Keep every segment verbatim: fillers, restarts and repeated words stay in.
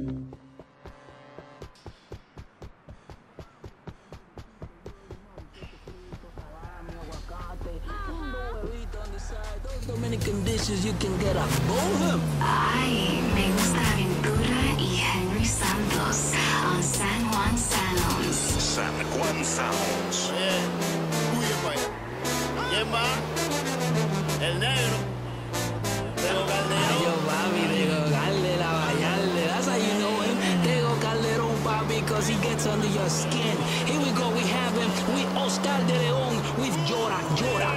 Dominican dishes you can get a bohem. Ay, me gusta Aventura y Henry Santos on San Juan Sounds. San Juan Sounds. Oye, huye pa' allá. ¿Quién va? El negro. Tego Calderón. Yo, papi, Tego Caldera, Vallarde. That's how you know him. Tego Calderón, papi, because he gets under your skin. Here we go, we have him with Oscar de León with Llora, Llora.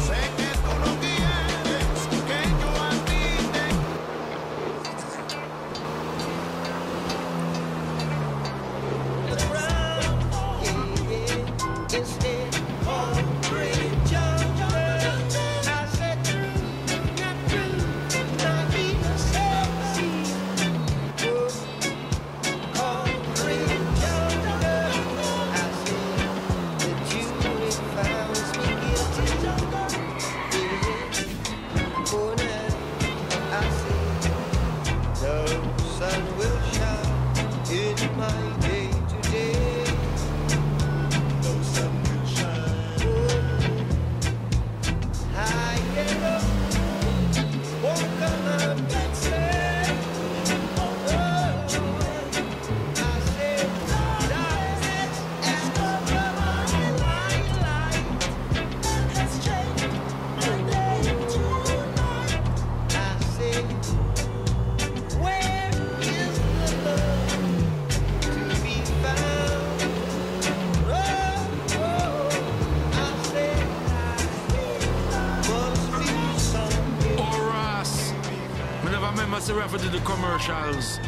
Must refer to the commercials.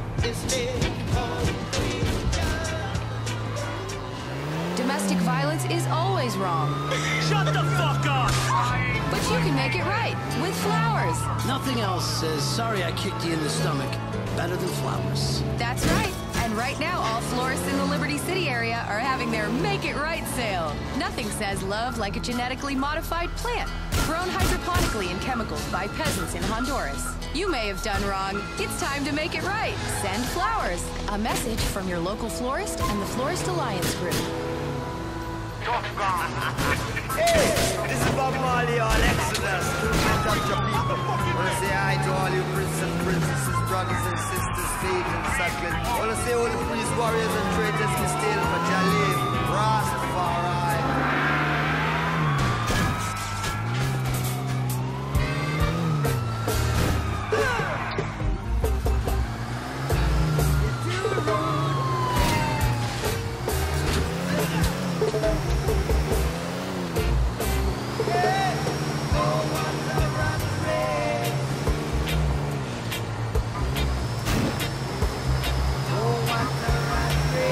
Domestic violence is always wrong. Shut the fuck up! But you can make it right with flowers. Nothing else says, sorry I kicked you in the stomach, better than flowers. That's right. And right now, all florists in the Liberty City area are having their Make It Right sale. Nothing says love like a genetically modified plant, grown hydroponically and chemicals by peasants in Honduras. You may have done wrong. It's time to make it right. Send flowers. A message from your local florist and the Florist Alliance Group. Hey, this is Bob Marley on Exodus. Movement of your people. I want to say hi to all you princes and princesses, brothers and sisters, babes and sucklings. I want to say all the police warriors and traitors can still, but you live. Rastafari. Oh, what a rat race.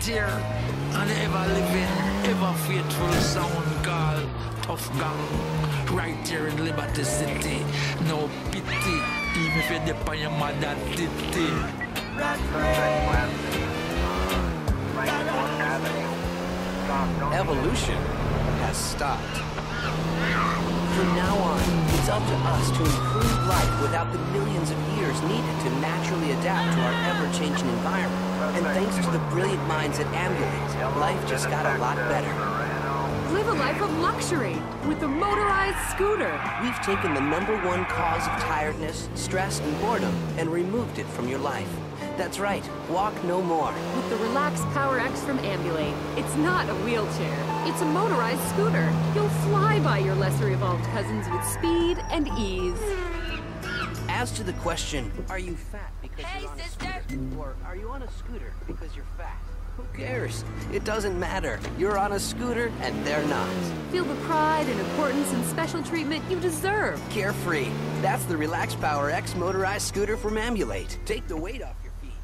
here. And the ever living, ever faithful sound called Tough Gang. Right here in Liberty City. No pity, even if you're the on your mother titty. Evolution has stopped. From now on, it's up to us to improve life without the millions of years needed to naturally adapt to our ever-changing environment. And thanks to the brilliant minds at Ambulate, life just got a lot better. Live a life of luxury with the motorized scooter. We've taken the number one cause of tiredness, stress, and boredom and removed it from your life. That's right, walk no more. With the Relax Power X from Ambulate, it's not a wheelchair, it's a motorized scooter. You'll fly by your lesser evolved cousins with speed and ease. As to the question, are you fat because Hey, you're on sister. a scooter? Or are you on a scooter because you're fat? Who cares? It doesn't matter. You're on a scooter and they're not. Feel the pride and importance and special treatment you deserve. Carefree. That's the Relax Power X motorized scooter from Ambulate. Take the weight off your feet.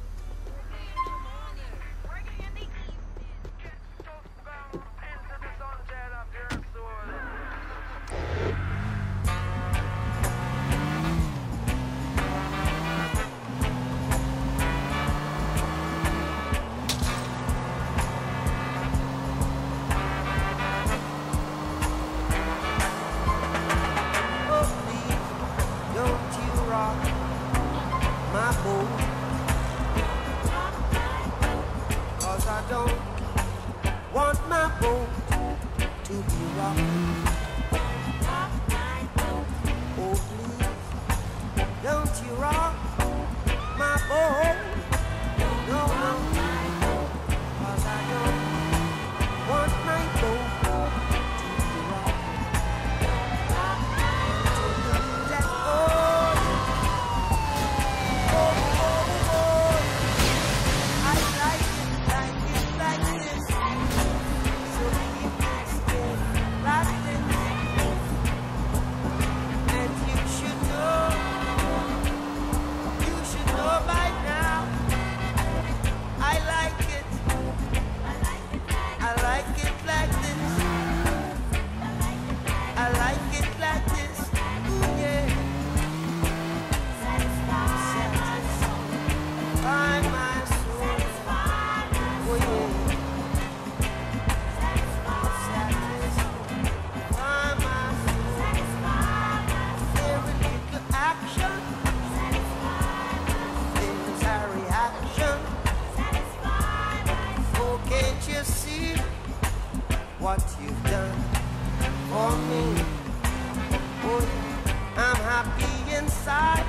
What you've done for me, oh, I'm happy inside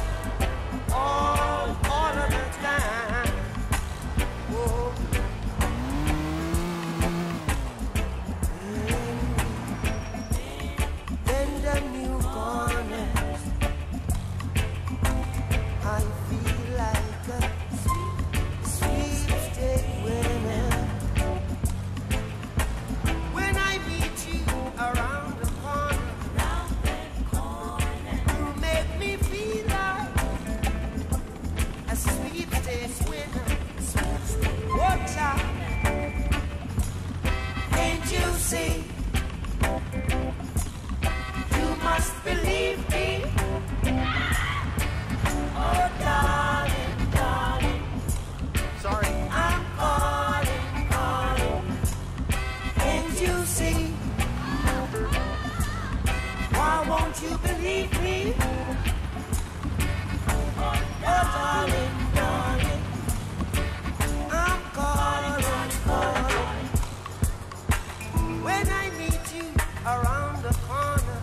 all, all of the time. Oh, in the new corners, I feel like a sweet, sweet state winner. When I meet you around the corner, you make me feel like a sweepstakes winner. Watch out, can't you see? You must believe me. Oh, darling, darling. Sorry. I'm calling, calling. Can't you see? Why won't you believe me? Oh, darling, darling. I'm calling, calling. When I meet you around the corner,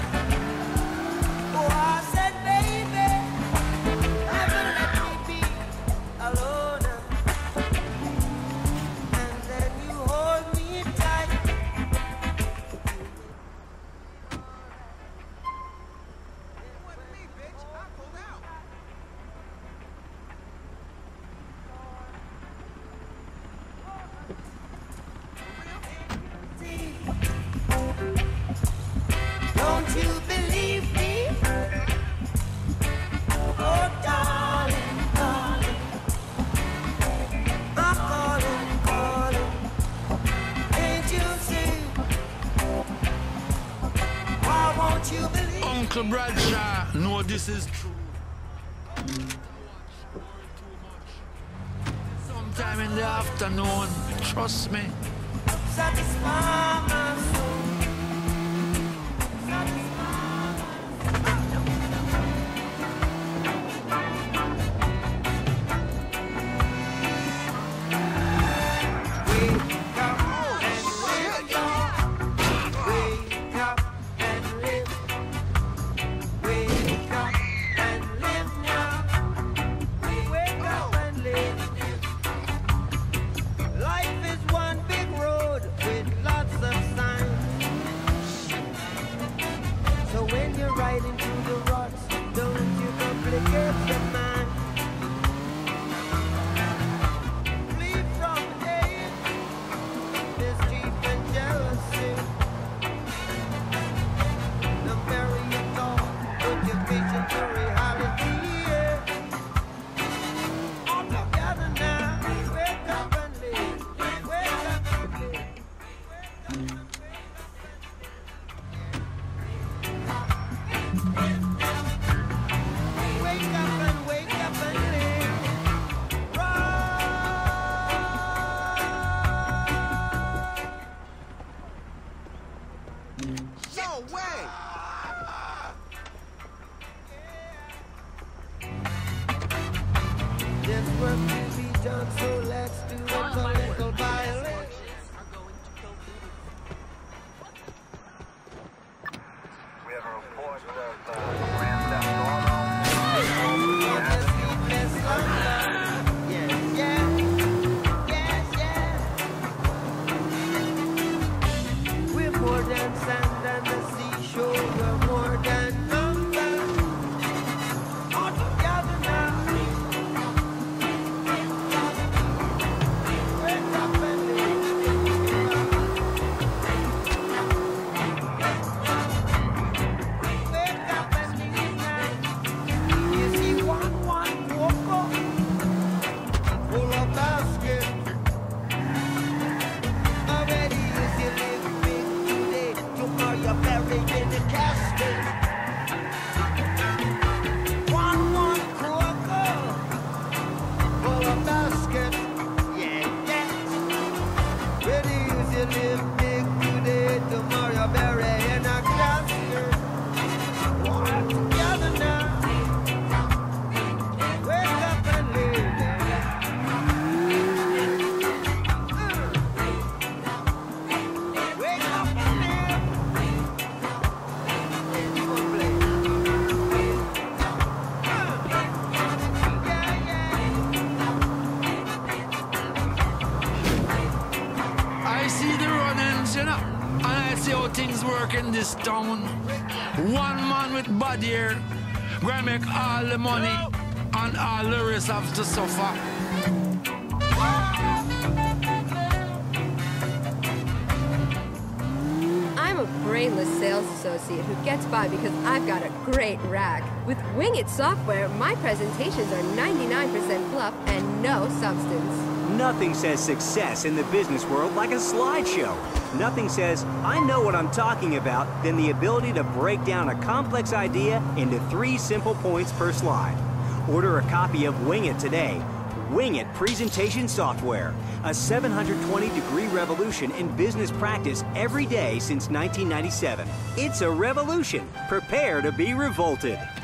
oh, I said, baby, never let me be alone. And then you hold me tight. you believe. Uncle Bradshaw, no, this is true. Sometime in the afternoon, trust me. Satisfy my soul. In this town, one man with bad hair gonna make all the money and all the rest have to suffer. I'm a brainless sales associate who gets by because I've got a great rack. With Wing It software, my presentations are ninety-nine percent fluff and no substance. Nothing says success in the business world like a slideshow. Nothing says, I know what I'm talking about, than the ability to break down a complex idea into three simple points per slide. Order a copy of Wing It today. Wing It presentation software. A seven hundred twenty degree revolution in business practice every day since nineteen ninety-seven. It's a revolution. Prepare to be revolted.